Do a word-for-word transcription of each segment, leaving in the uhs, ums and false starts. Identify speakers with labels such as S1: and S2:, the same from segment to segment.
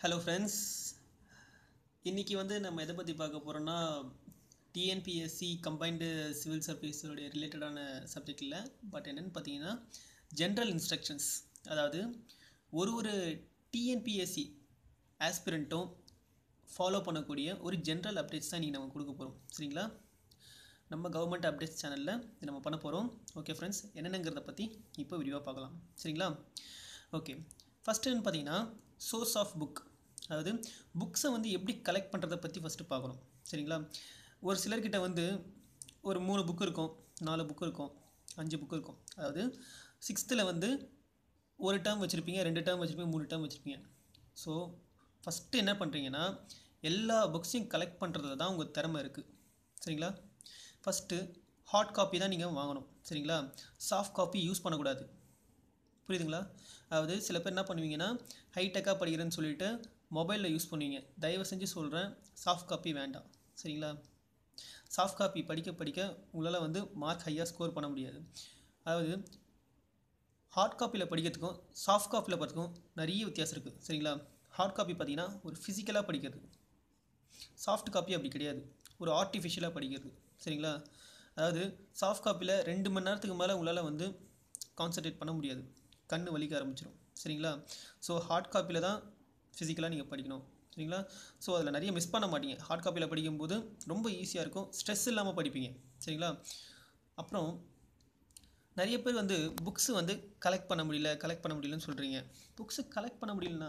S1: Hello friends, இன்றைக்கி வந்து நம்ம எதை பற்றி பார்க்க போகிறோன்னா டிஎன்பிஎஸ்சி கம்பைன்டு சிவில் சர்வீஸோடைய ரிலேட்டடான சப்ஜெக்ட் இல்லை. பட் என்னென்னு பார்த்தீங்கன்னா ஜென்ரல் இன்ஸ்ட்ரக்ஷன்ஸ், அதாவது ஒரு ஒரு டிஎன்பிஎஸ்சி ஆஸ்பிரண்ட்டும் ஃபாலோ பண்ணக்கூடிய ஒரு ஜென்ரல் அப்டேட்ஸ் தான் இன்றைக்கி நம்ம கொடுக்க போகிறோம். சரிங்களா? நம்ம கவர்மெண்ட் அப்டேட்ஸ் சேனலில் இது நம்ம பண்ண போகிறோம். ஓகே ஃப்ரெண்ட்ஸ், என்னென்னங்கிறத பற்றி இப்போ விரிவாக பார்க்கலாம். சரிங்களா? ஓகே, ஃபஸ்ட்டு என்ன பார்த்தீங்கன்னா சோர்ஸ் ஆஃப் புக், அதாவது புக்ஸை வந்து எப்படி கலெக்ட் பண்ணுறதை பற்றி ஃபஸ்ட்டு பார்க்கணும். சரிங்களா? ஒரு சிலர்கிட்ட வந்து ஒரு மூணு புக் இருக்கும், நாலு புக் இருக்கும், அஞ்சு புக் இருக்கும். அதாவது சிக்ஸ்த்தில் வந்து ஒரு டேர்ம் வச்சுருப்பீங்க, ரெண்டு டேர்ம் வச்சுருப்பீங்க, மூணு டேர்ம் வச்சுருப்பீங்க. ஸோ ஃபஸ்ட்டு என்ன பண்ணுறீங்கன்னா எல்லா புக்ஸையும் கலெக்ட் பண்ணுறதுல தான் உங்கள் திறமை இருக்குது. சரிங்களா? ஃபஸ்ட்டு ஹார்ட் காப்பி தான் நீங்கள் வாங்கணும். சரிங்களா? சாஃப்ட் காப்பி யூஸ் பண்ணக்கூடாது. புரியுதுங்களா? அதாவது சில பேர் என்ன பண்ணுவீங்கன்னா ஹைடெக்காக படிக்கிறேன்னு சொல்லிவிட்டு மொபைலில் யூஸ் பண்ணுவீங்க. தயவு செஞ்சு சொல்கிறேன், சாஃப்ட் காப்பி வேண்டாம். சரிங்களா? சாஃப்ட் காப்பி படிக்க படிக்க உங்களால் வந்து மார்க் ஹையாக ஸ்கோர் பண்ண முடியாது. அதாவது ஹார்ட் காப்பியில் படிக்கிறதுக்கும் சாஃப்ட் காப்பியில் படிக்கிறதுக்கும் நிறைய வித்தியாசம் இருக்குது. சரிங்களா? ஹார்ட் காப்பி பார்த்தீங்கன்னா ஒரு ஃபிசிக்கலாக படிக்கிறது, சாஃப்ட் காப்பி அப்படி கிடையாது, ஒரு ஆர்டிஃபிஷியலாக படிக்கிறது. சரிங்களா? அதாவது சாஃப்ட் காப்பியில் ரெண்டு மணி நேரத்துக்கு மேலே உங்களால் வந்து கான்சன்ட்ரேட் பண்ண முடியாது, கண் வலிக்க ஆரம்பிச்சிடும். சரிங்களா? ஸோ ஹார்ட் காப்பியில் தான் ஃபிசிக்கலாக நீங்கள் படிக்கணும். சரிங்களா? ஸோ அதில் நிறைய மிஸ் பண்ண மாட்டீங்க. ஹார்ட் காப்பியில் படிக்கும்போது ரொம்ப ஈஸியாக இருக்கும், ஸ்ட்ரெஸ் இல்லாமல் படிப்பீங்க. சரிங்களா? அப்புறம் நிறைய பேர் வந்து புக்ஸு வந்து கலெக்ட் பண்ண முடியல கலெக்ட் பண்ண முடியலன்னு சொல்கிறீங்க. புக்ஸு கலெக்ட் பண்ண முடியலன்னா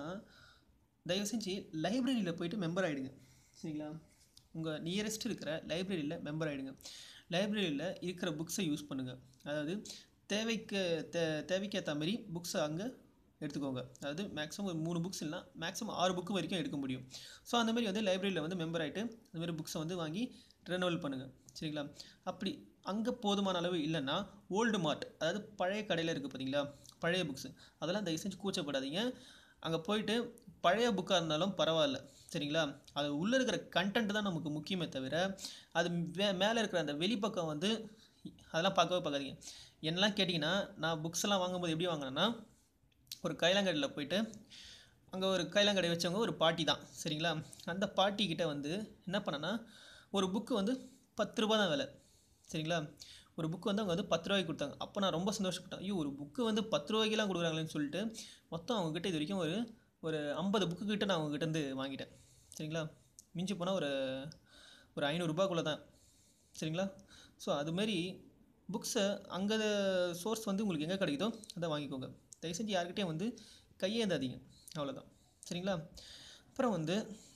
S1: தயவு செஞ்சு லைப்ரரியில் போய்ட்டு மெம்பர் ஆகிடுங்க. சரிங்களா? உங்கள் நியரஸ்ட் இருக்கிற லைப்ரரியில் மெம்பர் ஆகிடுங்க. லைப்ரரியில் இருக்கிற புக்ஸை யூஸ் பண்ணுங்கள். அதாவது தேவைக்கு தே தேவைக்கேற்ற மாதிரி புக்ஸை அங்கே எடுத்துக்கோங்க. அதாவது மேக்ஸிமம் ஒரு மூணு புக்ஸ் இல்லைனா மேக்ஸிமம் ஆறு புக்கு வரைக்கும் எடுக்க முடியும். ஸோ அந்த மாதிரி வந்து லைப்ரரியில் வந்து மெம்பர் ஆகிட்டு அந்த மாதிரி புக்ஸை வந்து வாங்கி ரெனவல் பண்ணுங்கள். சரிங்களா? அப்படி அங்கே போதுமான அளவு இல்லைன்னா ஓல்டு மார்ட், அதாவது பழைய கடையில் இருக்குது பார்த்தீங்களா, பழைய புக்ஸு, அதெல்லாம் தயவு செஞ்சு கூச்சப்படாதீங்க. அங்கே போயிட்டு பழைய புக்காக இருந்தாலும் பரவாயில்ல. சரிங்களா? அது உள்ளே இருக்கிற கண்டென்ட் தான் நமக்கு முக்கியமே தவிர அது வே மேலே இருக்கிற அந்த வெளிப்பக்கம் வந்து அதெல்லாம் பார்க்கவே பார்க்காதீங்க. என்னெல்லாம் கேட்டிங்கன்னா நான் புக்ஸ் எல்லாம் வாங்கும்போது எப்படி வாங்கினேன்னா, ஒரு கைலாங்கடையில் போயிட்டு அங்கே ஒரு கைலாங்கடை வச்சவங்க ஒரு பாட்டி தான். சரிங்களா? அந்த பாட்டிக்கிட்ட வந்து என்ன பண்ணேன்னா ஒரு புக்கு வந்து பத்து ரூபா தான் விலை. சரிங்களா? ஒரு புக்கு வந்து அவங்க வந்து பத்து ரூபாய்க்கு கொடுத்தாங்க. அப்போ நான் ரொம்ப சந்தோஷப்பட்டேன். ஐயோ, ஒரு புக்கு வந்து பத்து ரூபாய்க்கெலாம் கொடுக்குறாங்களேன்னு சொல்லிட்டு மொத்தம் அவங்கக்கிட்ட இது வரைக்கும் ஒரு ஒரு ஐம்பது புக்கு கிட்ட நான் அவங்ககிட்ட வந்து வாங்கிட்டேன். சரிங்களா? மிஞ்சி போனால் ஒரு ஒரு ஐநூறுரூபாக்குள்ளே தான். சரிங்களா? ஸோ அதுமாரி புக்ஸை அங்கே சோர்ஸ் வந்து உங்களுக்கு எங்கே கிடைக்குதோ அதை வாங்கிக்கோங்க. தயவு செஞ்சு யார்கிட்டையும் வந்து கையேந்தாதீங்க, அவ்வளோதான். சரிங்களா? அப்புறம் வந்து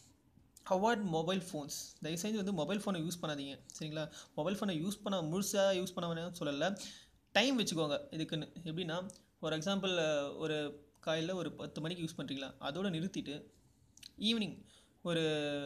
S1: அவாய்ட் மொபைல் ஃபோன்ஸ். தயவுசெய்து வந்து மொபைல் ஃபோனை யூஸ் பண்ணாதீங்க. சரிங்களா? மொபைல் ஃபோனை யூஸ் பண்ண முழுசாக யூஸ் பண்ண வேணாம்னு சொல்லலை, டைம் வச்சுக்கோங்க இதுக்குன்னு. எப்படின்னா ஃபார் எக்ஸாம்பிள் ஒரு காலையில் ஒரு பத்து மணிக்கு யூஸ் பண்ணுறீங்களா, அதோடு நிறுத்திட்டு ஈவினிங் ஒரு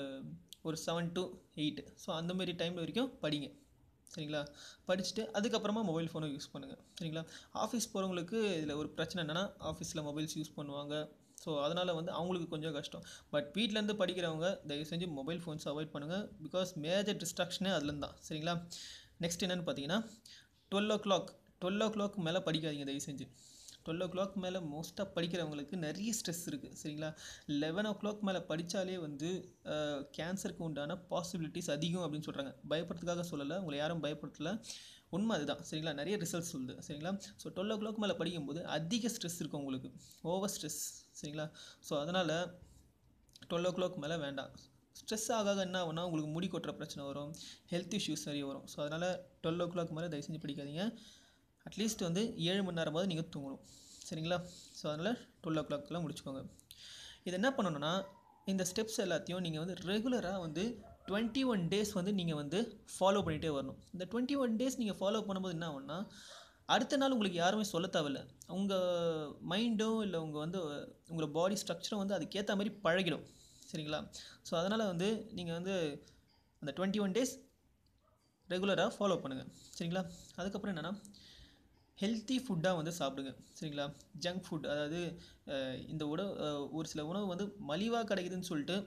S1: ஒரு செவன் டு எயிட், ஸோ அந்தமாரி டைமில் வரைக்கும் படிங்க. சரிங்களா? படிச்சுட்டு அதுக்கப்புறமா மொபைல் ஃபோனை யூஸ் பண்ணுங்கள். சரிங்களா? ஆஃபீஸ் போகிறவங்களுக்கு இதில் ஒரு பிரச்சனை என்னென்னா ஆஃபீஸில் மொபைல்ஸ் யூஸ் பண்ணுவாங்க. ஸோ அதனால் வந்து அவங்களுக்கு கொஞ்சம் கஷ்டம். பட் வீட்டிலேருந்து படிக்கிறவங்க தயவு செஞ்சு மொபைல் ஃபோன்ஸ் அவாய்ட் பண்ணுங்கள். பிகாஸ் மேஜர் டிஸ்ட்ராக்ஷனே அதுலேருந்து தான். சரிங்களா? நெக்ஸ்ட் என்னென்னு பார்த்தீங்கன்னா twelve o'clock twelve o'clock மேலே படிக்காதீங்க தயவு செஞ்சு. டுவெல் ஓ கிளாக் மேலே மோஸ்ட்டாக படிக்கிறவங்களுக்கு நிறைய ஸ்ட்ரெஸ் இருக்குது. சரிங்களா? லெவன் ஓ கிளாக் மேலே படித்தாலே வந்து கேன்சருக்கு உண்டான பாசிபிலிட்டிஸ் அதிகம் அப்படின்னு சொல்கிறாங்க. பயப்படுறதுக்காக சொல்லலை, உங்களை யாரும் பயப்படுத்தலை, உண்மை அதுதான். சரிங்களா? நிறைய ரிசல்ட்ஸ் சொல்லுது. சரிங்களா? ஸோ டுவெல் ஓ கிளாக் மேலே படிக்கும்போது அதிக ஸ்ட்ரெஸ் இருக்கும் உங்களுக்கு, ஓவர் ஸ்ட்ரெஸ். சரிங்களா? ஸோ அதனால் டுவெல் ஓ கிளாக் மேலே வேண்டாம். ஸ்ட்ரெஸ் ஆகாத என்ன ஆகுனா உங்களுக்கு முடி கொட்டுற பிரச்சனை வரும், ஹெல்த் இஷ்யூஸ் நிறைய வரும். ஸோ அதனால் டுவெல் ஓ கிளாக் மேலே தயவு செஞ்சு படிக்காதீங்க. அட்லீஸ்ட் வந்து ஏழு மணி நேரமாவது நீங்கள் தூங்கணும். சரிங்களா? ஸோ அதனால் டுவெல் ஓ கிளாக்கெலாம் முடிச்சுக்கோங்க. இது என்ன பண்ணணுன்னா இந்த ஸ்டெப்ஸ் எல்லாத்தையும் நீங்கள் வந்து ரெகுலராக வந்து டுவெண்ட்டி ஒன் டேஸ் வந்து நீங்கள் வந்து ஃபாலோ பண்ணிகிட்டே வரணும். இந்த டுவெண்ட்டி ஒன் டேஸ் நீங்கள் ஃபாலோ பண்ணும்போது என்ன ஆகும்னா அடுத்த நாள் உங்களுக்கு யாருமே சொல்ல தேவையில்லை. உங்கள் மைண்டும் இல்லை உங்கள் வந்து உங்களோட பாடி ஸ்ட்ரக்சரும் வந்து அதுக்கேற்ற மாதிரி பழகிடும். சரிங்களா? ஸோ அதனால் வந்து நீங்கள் வந்து அந்த டுவெண்ட்டி ஒன் டேஸ் ரெகுலராக ஃபாலோ பண்ணுங்கள். சரிங்களா? அதுக்கப்புறம் என்னென்னா ஹெல்த்தி ஃபுட்டாக வந்து சாப்பிடுங்க. சரிங்களா? ஜங்க் ஃபுட், அதாவது இந்த உணவு ஒரு சில உணவு வந்து மலிவாக கிடைக்குதுன்னு சொல்லிட்டு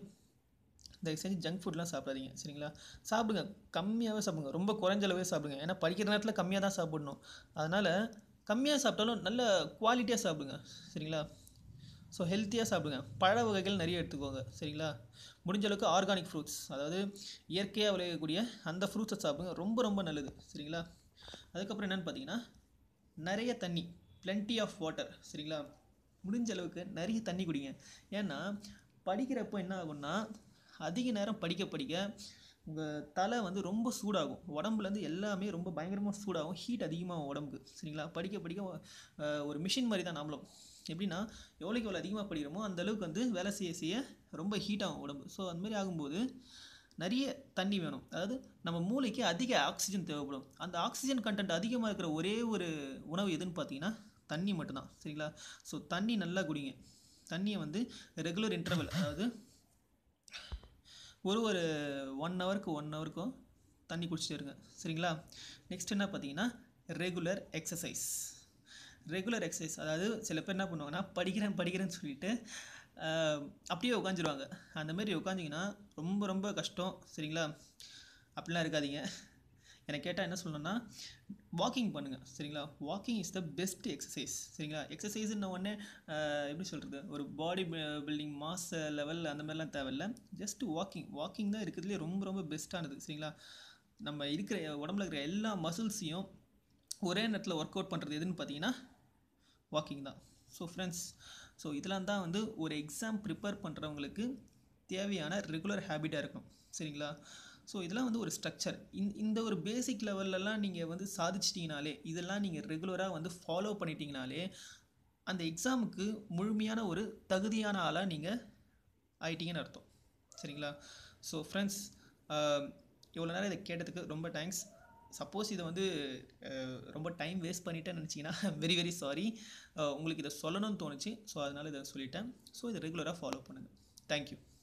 S1: தயவு செஞ்சு ஜங்க் ஃபுட்லாம் சாப்பிடாதீங்க. சரிங்களா? சாப்பிடுங்க, கம்மியாகவே சாப்பிடுங்க, ரொம்ப குறைஞ்ச அளவே சாப்பிடுங்க. ஏன்னா படிக்கிற நேரத்தில் கம்மியாக தான் சாப்பிடணும். அதனால் கம்மியாக சாப்பிட்டாலும் நல்ல குவாலிட்டியாக சாப்பிடுங்க. சரிங்களா? ஸோ ஹெல்த்தியாக சாப்பிடுங்க, பழ வகைகள் நிறைய எடுத்துக்கோங்க சரிங்களா. முடிஞ்ச அளவுக்கு ஆர்கானிக் ஃப்ரூட்ஸ், அதாவது இயற்கையாக விளையக்கூடிய அந்த ஃப்ரூட்ஸை சாப்பிடுங்க, ரொம்ப ரொம்ப நல்லது சரிங்களா. அதுக்கப்புறம் என்னென்னு பார்த்தீங்கன்னா நிறைய தண்ணி, plenty ஆஃப் வாட்டர் சரிங்களா. முடிஞ்ச அளவுக்கு நிறைய தண்ணி குடிங்க. ஏன்னா படிக்கிறப்போ என்ன ஆகும்னா அதிக நேரம் படிக்க படிக்க உங்கள் தலை வந்து ரொம்ப சூடாகும், உடம்புலேருந்து எல்லாமே ரொம்ப பயங்கரமாக சூடாகும், ஹீட் அதிகமாகும் உடம்புக்கு சரிங்களா. படிக்க படிக்க அஹ், ஒரு மிஷின் மாதிரி தான் நாமளும். எப்படின்னா எவ்வளோக்கு எவ்வளோ அதிகமாக படிக்கிறோமோ அந்த அளவுக்கு வந்து வேலை செய்ய செய்ய ரொம்ப ஹீட் ஆகும் உடம்பு. ஸோ அந்த மாதிரி ஆகும்போது நிறைய தண்ணி வேணும். அதாவது நம்ம மூளைக்கு அதிக ஆக்சிஜன் தேவைப்படும். அந்த ஆக்சிஜன் கண்டென்ட் அதிகமாக இருக்கிற ஒரே ஒரு உணவு எதுன்னு பார்த்தீங்கன்னா தண்ணி மட்டும்தான் சரிங்களா. ஸோ தண்ணி நல்லா குடிங்க. தண்ணியை வந்து ரெகுலர் இன்டர்வல், அதாவது ஒரு ஒரு ஒன் ஹவருக்கு ஒன் ஹவருக்கும் தண்ணி குடிச்சிட்டே இருங்க சரிங்களா. நெக்ஸ்ட் என்ன பார்த்தீங்கன்னா ரெகுலர் எக்ஸசைஸ். ரெகுலர் எக்ஸசைஸ் அதாவது சில பேர் என்ன பண்ணுவாங்கன்னா படிக்கிறேன் படிக்கிறேன்னு சொல்லிட்டு ஆஹ், அப்படியே உட்காந்துருவாங்க. அந்த மாதிரி உட்காந்திங்கன்னா ரொம்ப ரொம்ப கஷ்டம் சரிங்களா. அப்படிலாம் இருக்காதீங்க. என்னை கேட்டால் என்ன சொல்லணும்னா வாக்கிங் பண்ணுங்கள் சரிங்களா. Walking is the best exercise சரிங்களா. எக்ஸசைஸ்ன்னு உடனே எப்படி சொல்கிறது, ஒரு பாடி பில்டிங் மாஸ் லெவல் அந்த மாதிரிலாம் தேவையில்லை. ஜஸ்ட் வாக்கிங் வாக்கிங் தான் இருக்கிறதுலே ரொம்ப ரொம்ப பெஸ்ட்டானது சரிங்களா. நம்ம இருக்கிற உடம்புல இருக்கிற எல்லா மசில்ஸையும் ஒரே நேரத்தில் ஒர்க் அவுட் பண்ணுறது எதுன்னு பார்த்தீங்கன்னா வாக்கிங் தான். ஸோ ஃப்ரெண்ட்ஸ், ஸோ இதெல்லாம் தான் வந்து ஒரு எக்ஸாம் ப்ரிப்பேர் பண்ணுறவங்களுக்கு தேவையான ரெகுலர் ஹேபிட்டாக இருக்கும் சரிங்களா. ஸோ இதெல்லாம் வந்து ஒரு ஸ்ட்ரக்சர். இந் இந்த ஒரு பேசிக் லெவல்லலாம் நீங்கள் வந்து சாதிச்சிட்டிங்கனாலே, இதெல்லாம் நீங்கள் ரெகுலராக வந்து ஃபாலோ பண்ணிட்டீங்கனாலே அந்த எக்ஸாமுக்கு முழுமையான ஒரு தகுதியான ஆளாக நீங்கள் ஆயிட்டீங்கன்னு அர்த்தம் சரிங்களா. ஸோ ஃப்ரெண்ட்ஸ், இவ்வளோ நேரம் இதை கேட்டதுக்கு ரொம்ப தேங்க்ஸ். சப்போஸ் இதை வந்து அஹ், ரொம்ப டைம் வேஸ்ட் பண்ணிட்டேன்னு நினச்சிங்கன்னா வெரி வெரி சாரி. உங்களுக்கு இதை சொல்லணும்னு தோணுச்சு, ஸோ அதனால் இதை சொல்லிட்டேன். ஸோ இதை ரெகுலராக ஃபாலோ பண்ணுங்கள். தேங்க்யூ.